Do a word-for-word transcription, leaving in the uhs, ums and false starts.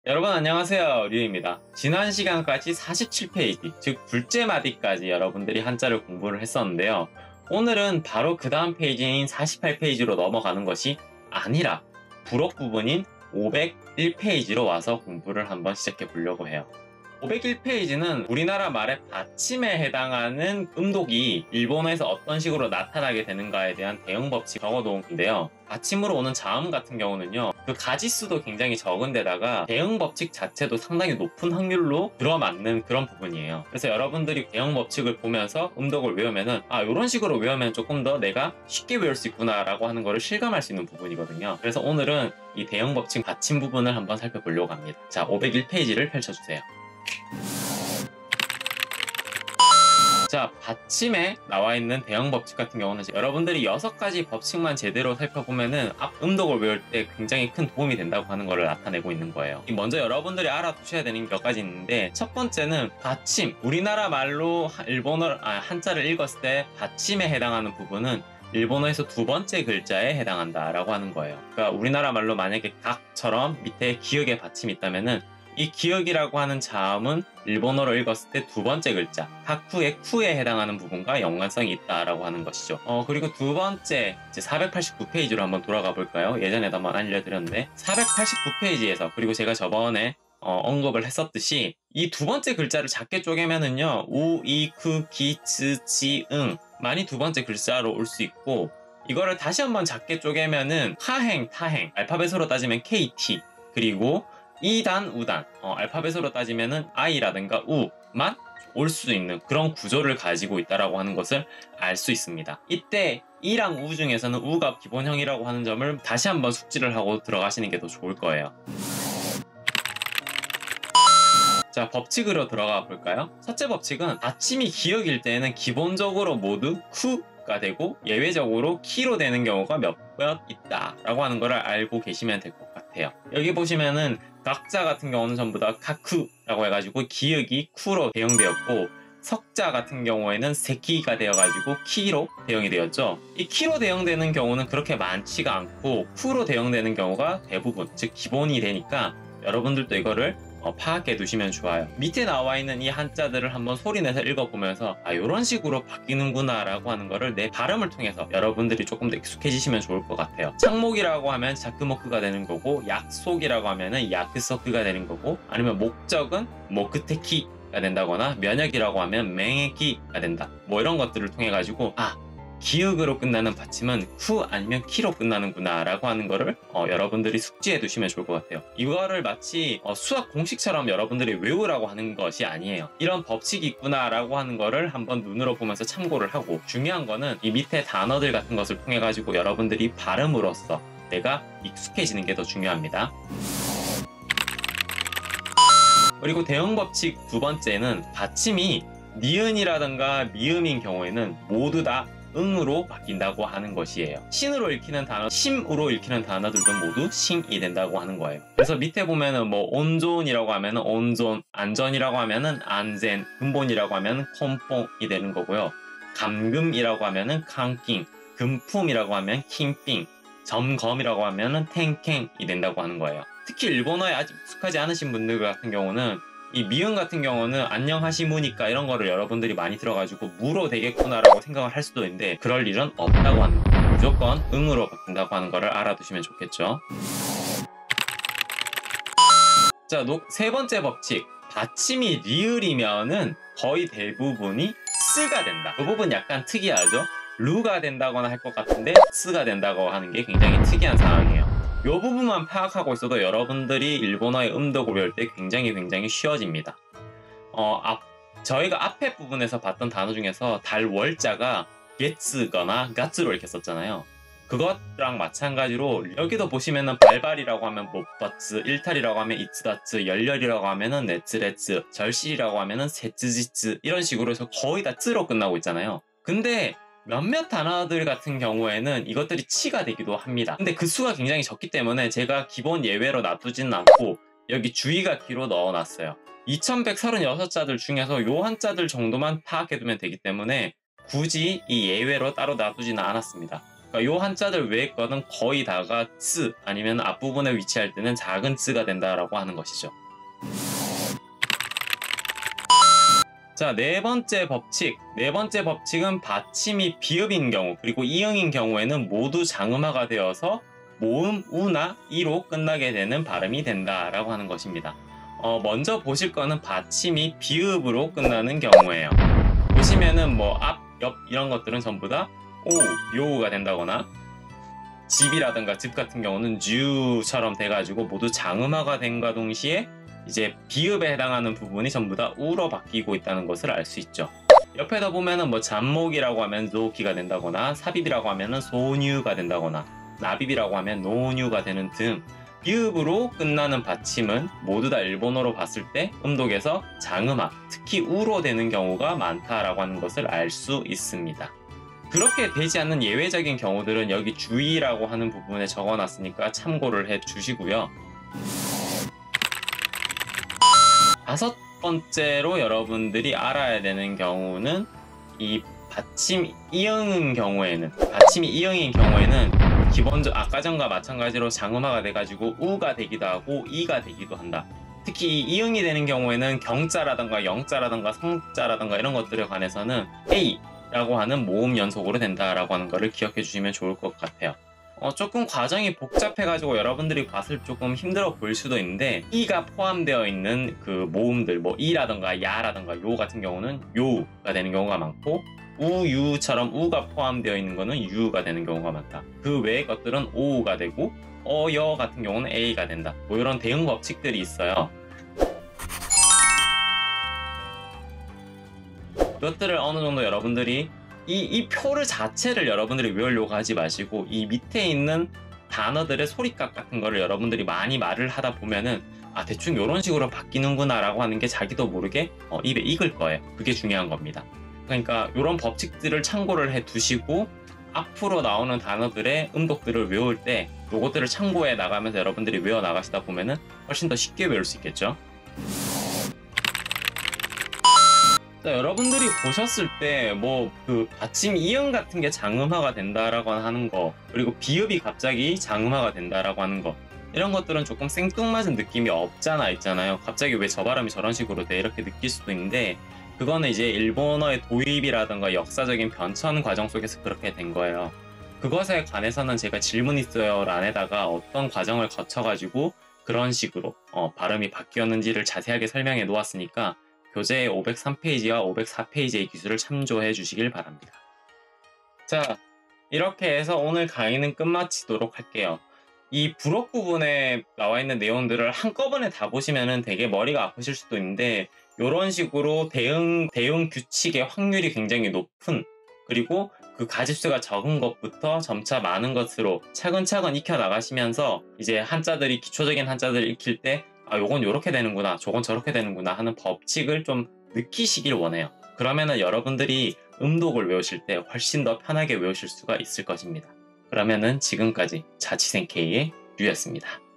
여러분 안녕하세요, 류입니다. 지난 시간까지 사십칠 페이지, 즉 둘째 마디까지 여러분들이 한자를 공부를 했었는데요. 오늘은 바로 그 다음 페이지인 사십팔 페이지로 넘어가는 것이 아니라 부록 부분인 오백일 페이지로 와서 공부를 한번 시작해 보려고 해요. 오백일 페이지는 우리나라 말의 받침에 해당하는 음독이 일본어에서 어떤 식으로 나타나게 되는가에 대한 대응 법칙 적어놓은 건데요. 받침으로 오는 자음 같은 경우는요, 그 가지수도 굉장히 적은 데다가 대응 법칙 자체도 상당히 높은 확률로 들어맞는 그런 부분이에요. 그래서 여러분들이 대응 법칙을 보면서 음독을 외우면은 아, 이런 식으로 외우면 조금 더 내가 쉽게 외울 수 있구나 라고 하는 거를 실감할 수 있는 부분이거든요. 그래서 오늘은 이 대응 법칙 받침 부분을 한번 살펴보려고 합니다. 자, 오백일 페이지를 펼쳐주세요. 자, 받침에 나와 있는 대응 법칙 같은 경우는 여러분들이 여섯 가지 법칙만 제대로 살펴보면은 앞 음독을 외울 때 굉장히 큰 도움이 된다고 하는 것을 나타내고 있는 거예요. 먼저 여러분들이 알아두셔야 되는 몇 가지 있는데, 첫 번째는 받침. 우리나라 말로 일본어 아, 한자를 읽었을 때 받침에 해당하는 부분은 일본어에서 두 번째 글자에 해당한다 라고 하는 거예요. 그러니까 우리나라 말로 만약에 각처럼 밑에 기역에 받침이 있다면은 이 기역이라고 하는 자음은 일본어로 읽었을 때 두 번째 글자 하쿠의 쿠에 해당하는 부분과 연관성이 있다라고 하는 것이죠. 어 그리고 두 번째, 이제 사백팔십구 페이지로 한번 돌아가 볼까요? 예전에도 한번 알려드렸는데 사백팔십구 페이지에서, 그리고 제가 저번에 어, 언급을 했었듯이 이 두 번째 글자를 작게 쪼개면은요, 우, 이, 쿠, 기, 츠, 지, 응 많이 두 번째 글자로 올 수 있고, 이거를 다시 한번 작게 쪼개면은 하행, 타행, 알파벳으로 따지면 케이티, 그리고 이단, 우단, 어, 알파벳으로 따지면은 I라든가 U만 올 수 있는 그런 구조를 가지고 있다라고 하는 것을 알 수 있습니다. 이때 이랑 우 중에서는 우가 기본형이라고 하는 점을 다시 한번 숙지를 하고 들어가시는 게 더 좋을 거예요. 자, 법칙으로 들어가 볼까요? 첫째 법칙은 받침이 기역일 때에는 기본적으로 모두 쿠가 되고 예외적으로 키로 되는 경우가 몇몇 있다 라고 하는 걸 알고 계시면 될 것 같아요. 여기 보시면은 각자 같은 경우는 전부 다 카쿠라고 해가지고 기역이 쿠로 대응되었고, 석자 같은 경우에는 세키가 되어가지고 키로 대응이 되었죠. 이 키로 대응되는 경우는 그렇게 많지가 않고 쿠로 대응되는 경우가 대부분, 즉 기본이 되니까 여러분들도 이거를 어, 파악해 두시면 좋아요. 밑에 나와 있는 이 한자들을 한번 소리내서 읽어보면서 아, 이런 식으로 바뀌는구나 라고 하는 거를 내 발음을 통해서 여러분들이 조금 더 익숙해지시면 좋을 것 같아요. 창목이라고 하면 자크모크가 되는 거고, 약속이라고 하면은 야크서크가 되는 거고, 아니면 목적은 모크테키가 된다거나, 면역이라고 하면 맹에키가 된다, 뭐 이런 것들을 통해 가지고 아, 기역으로 끝나는 받침은 쿠 아니면 키로 끝나는구나 라고 하는 거를 어, 여러분들이 숙지해 두시면 좋을 것 같아요. 이거를 마치 어, 수학 공식처럼 여러분들이 외우라고 하는 것이 아니에요. 이런 법칙이 있구나 라고 하는 거를 한번 눈으로 보면서 참고를 하고, 중요한 거는 이 밑에 단어들 같은 것을 통해 가지고 여러분들이 발음으로써 내가 익숙해지는 게 더 중요합니다. 그리고 대응 법칙 두 번째는 받침이 니은이라든가 미음인 경우에는 모두 다 응으로 바뀐다고 하는 것이에요. 신으로 읽히는 단어, 심으로 읽히는 단어들도 모두 싱이 된다고 하는 거예요. 그래서 밑에 보면은 뭐 온존이라고 하면은 온존, 안전이라고 하면은 안젠, 근본이라고 하면은 컴뽕이 되는 거고요. 감금이라고 하면은 캉킹, 금품이라고 하면 킹삥, 점검이라고 하면은 탱캥이 된다고 하는 거예요. 특히 일본어에 아직 익숙하지 않으신 분들 같은 경우는 이 미음 같은 경우는 안녕하시무니까 이런 거를 여러분들이 많이 들어가지고 무로 되겠구나 라고 생각을 할 수도 있는데, 그럴 일은 없다고 하는 거예요. 무조건 응으로 바뀐다고 하는 거를 알아두시면 좋겠죠. 자, 세 번째 법칙. 받침이 리을이면은 거의 대부분이 스가 된다. 그 부분 약간 특이하죠? 루가 된다거나 할 것 같은데 스가 된다고 하는 게 굉장히 특이한 상황이에요. 이 부분만 파악하고 있어도 여러분들이 일본어의 음독을 외울 때 굉장히 굉장히 쉬워집니다. 어, 앞, 저희가 앞에 부분에서 봤던 단어 중에서 달 월자가 게츠거나 가츠로 읽혔었잖아요. 그것랑 마찬가지로 여기도 보시면은 발발이라고 하면 못바츠, 일탈이라고 하면 이츠다츠, 열렬이라고 하면은 네츠레츠, 절실이라고 하면은 세츠지츠, 이런 식으로 해서 거의 다 츠로 끝나고 있잖아요. 근데 몇몇 단어들 같은 경우에는 이것들이 치가 되기도 합니다. 근데 그 수가 굉장히 적기 때문에 제가 기본 예외로 놔두지는 않고 여기 주의가 키로 넣어놨어요. 이천백삼십육 자들 중에서 요 한자들 정도만 파악해두면 되기 때문에 굳이 이 예외로 따로 놔두지는 않았습니다. 그러니까 요 한자들 외의 거는 거의 다가 쯔 아니면 앞부분에 위치할 때는 작은 쯔가 된다라고 하는 것이죠. 자, 네 번째 법칙. 네 번째 법칙은 받침이 비읍인 경우 그리고 이응인 경우에는 모두 장음화가 되어서 모음 우나 이로 끝나게 되는 발음이 된다라고 하는 것입니다. 어, 먼저 보실 거는 받침이 비읍으로 끝나는 경우예요. 보시면은 뭐 앞, 옆 이런 것들은 전부 다 오, 요가 된다거나 집이라든가 집 같은 경우는 주처럼 돼가지고 모두 장음화가 된과 동시에 이제 비읍에 해당하는 부분이 전부 다 우로 바뀌고 있다는 것을 알 수 있죠. 옆에다 보면은 뭐 잡목이라고 하면 조기가 된다거나 삽입이라고 하면은 소뉴가 된다거나 나비비라고 하면 노뉴가 되는 등 비읍으로 끝나는 받침은 모두 다 일본어로 봤을 때 음독에서 장음화, 특히 우로 되는 경우가 많다라고 하는 것을 알 수 있습니다. 그렇게 되지 않는 예외적인 경우들은 여기 주의라고 하는 부분에 적어놨으니까 참고를 해 주시고요. 다섯 번째로 여러분들이 알아야 되는 경우는 이 받침 이응인 경우에는 받침이 이응인 경우에는 기본적 아까 전과 마찬가지로 장음화가 돼가지고 우가 되기도 하고 이가 되기도 한다. 특히 이응이 되는 경우에는 경자라든가 영자라든가 성자라든가 이런 것들에 관해서는 A라고 하는 모음 연속으로 된다라고 하는 것을 기억해 주시면 좋을 것 같아요. 어, 조금 과정이 복잡해가지고 여러분들이 봤을 때 조금 힘들어 보일 수도 있는데 이가 포함되어 있는 그 모음들 뭐 이라든가 야라든가 요 같은 경우는 요가 되는 경우가 많고 우, 유처럼 우가 포함되어 있는 거는 유가 되는 경우가 많다. 그 외의 것들은 오가 되고 어, 여 같은 경우는 A가 된다. 뭐 이런 대응 법칙들이 있어요. 그것들을 어느 정도 여러분들이 이, 이 표를 자체를 여러분들이 외우려고 하지 마시고 이 밑에 있는 단어들의 소리값 같은 거를 여러분들이 많이 말을 하다 보면은 아 대충 이런 식으로 바뀌는구나 라고 하는 게 자기도 모르게 어, 입에 익을 거예요. 그게 중요한 겁니다. 그러니까 이런 법칙들을 참고를 해 두시고 앞으로 나오는 단어들의 음독들을 외울 때 요것들을 참고해 나가면서 여러분들이 외워 나가시다 보면은 훨씬 더 쉽게 외울 수 있겠죠. 자, 여러분들이 보셨을 때 뭐 그 받침 이응 같은 게 장음화가 된다라고 하는 거 그리고 비읍이 갑자기 장음화가 된다라고 하는 거 이런 것들은 조금 생뚱맞은 느낌이 없잖아 있잖아요. 갑자기 왜 저 발음이 저런 식으로 돼 이렇게 느낄 수도 있는데 그거는 이제 일본어의 도입이라든가 역사적인 변천 과정 속에서 그렇게 된 거예요. 그것에 관해서는 제가 질문 있어요 란에다가 어떤 과정을 거쳐가지고 그런 식으로 어, 발음이 바뀌었는지를 자세하게 설명해 놓았으니까 교재 오백삼 페이지와 오백사 페이지의 기술을 참조해 주시길 바랍니다. 자, 이렇게 해서 오늘 강의는 끝마치도록 할게요. 이 불어 부분에 나와 있는 내용들을 한꺼번에 다 보시면 되게 머리가 아프실 수도 있는데 이런 식으로 대응, 대응 규칙의 확률이 굉장히 높은 그리고 그 가짓수가 적은 것부터 점차 많은 것으로 차근차근 익혀 나가시면서 이제 한자들이 기초적인 한자들을 익힐 때 아, 요건 요렇게 되는구나, 저건 저렇게 되는구나 하는 법칙을 좀 느끼시길 원해요. 그러면은 여러분들이 음독을 외우실 때 훨씬 더 편하게 외우실 수가 있을 것입니다. 그러면은 지금까지 자취생 K의 류였습니다.